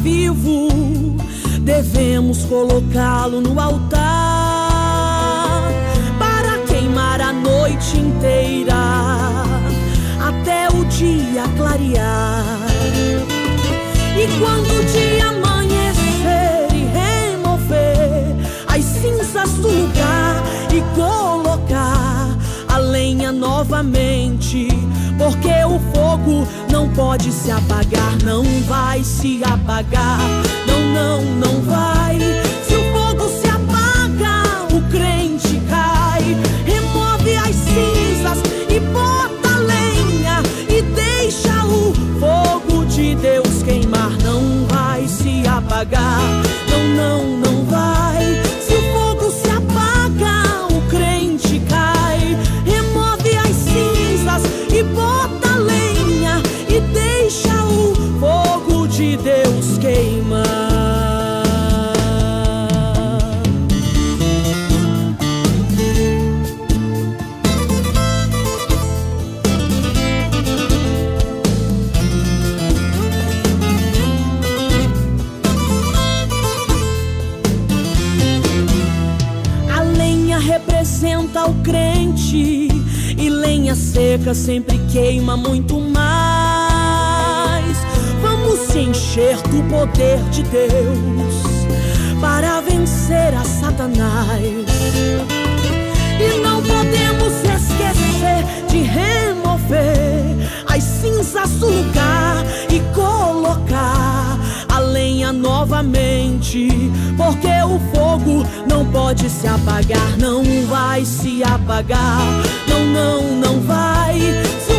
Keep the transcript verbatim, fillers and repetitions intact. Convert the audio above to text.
vivo, devemos colocá-lo no altar para queimar a noite inteira até o dia clarear. E quando o dia amanhecer e remover as cinzas do lugar e colocar a lenha novamente, porque o fogo não pode se apagar, não vai se apagar, não, não, não vai. Se o fogo se apaga, o crente cai, remove as cinzas e bota a lenha e deixa o fogo de Deus queimar, não vai se apagar, não, não, não vai. Se o fogo se apaga, o crente cai, remove as cinzas e bota a lenha e deixa o fogo de Deus queimar. A lenha representa o crente e lenha seca sempre queima muito mais. Vamos se encher do poder de Deus para vencer a Satanás. E não podemos esquecer de remover as cinzas do lugar e colocar a lenha novamente, porque o fogo não pode se apagar, não vai se apagar, não, não, não vai. Se